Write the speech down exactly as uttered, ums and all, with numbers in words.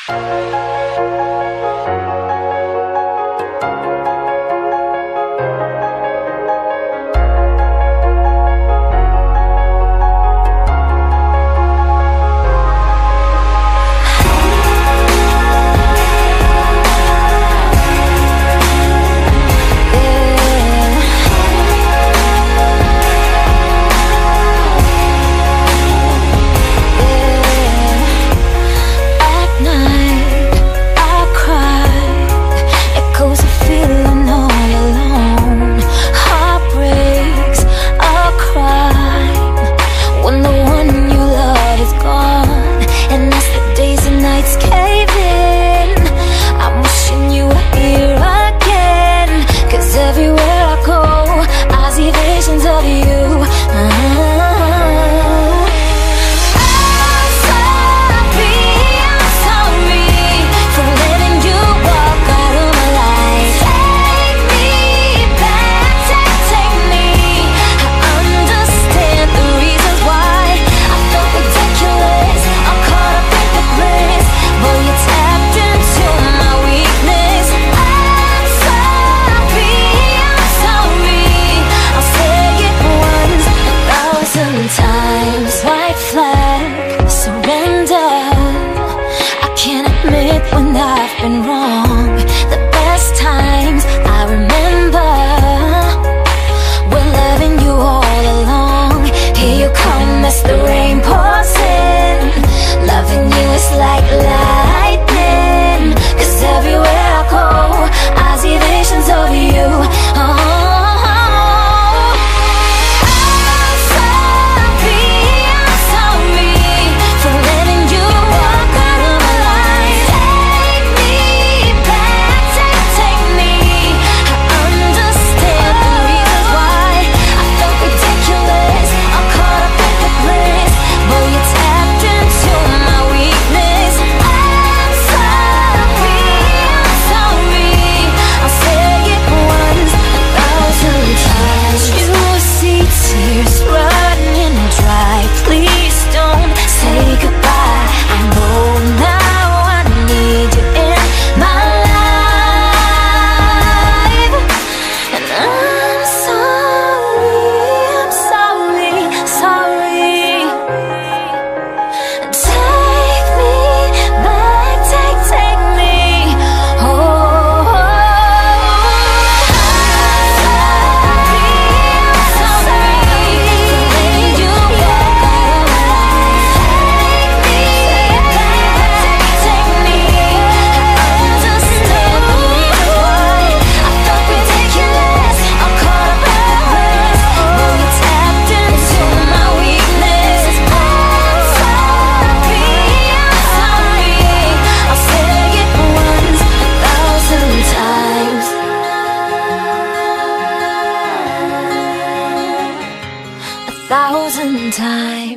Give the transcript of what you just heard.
When I've been wrong, the best times I remember we're loving you all along. Here you come as the rain pours in. Loving you is like lightning, 'cause everywhere I go I see visions of you. Oh, thousand times.